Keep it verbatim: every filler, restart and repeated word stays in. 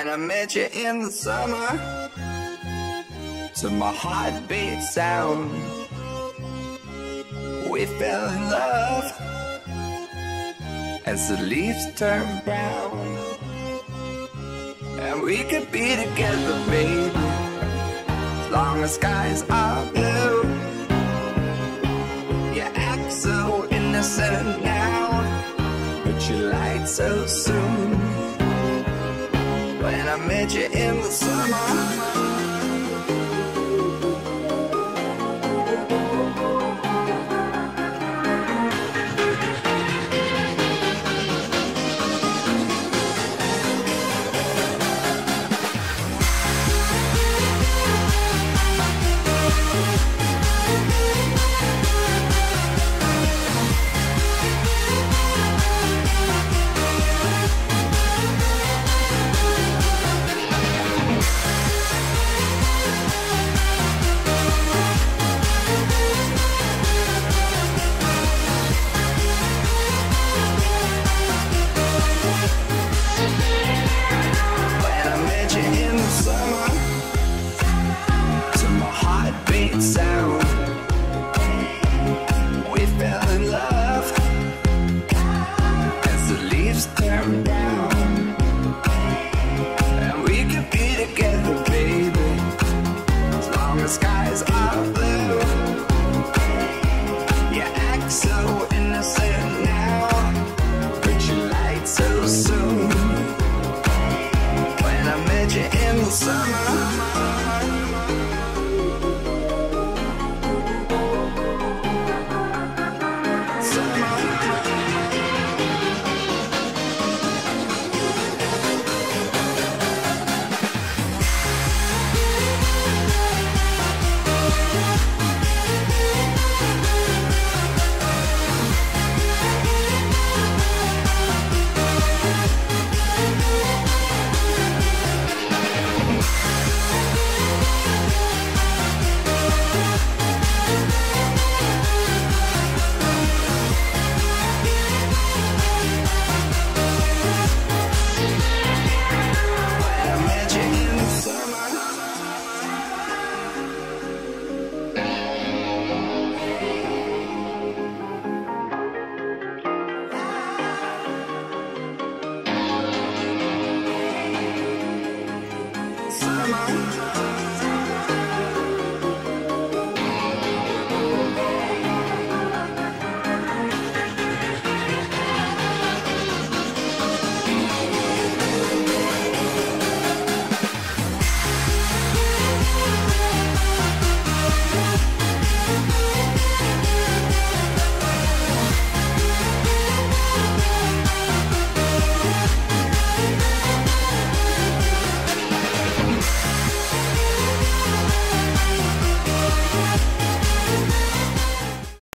When I met you in the summer, to my heartbeat sound, we fell in love as the leaves turn brown. And we could be together, baby, as long as skies are blue. You act so innocent now, but you lied so soon. When I met you in the summer, sound, we fell in love as the leaves turn brown. And we could be together, baby, as long as skies are blue. You act so innocent now, but you lied so soon. When I met you in the summer,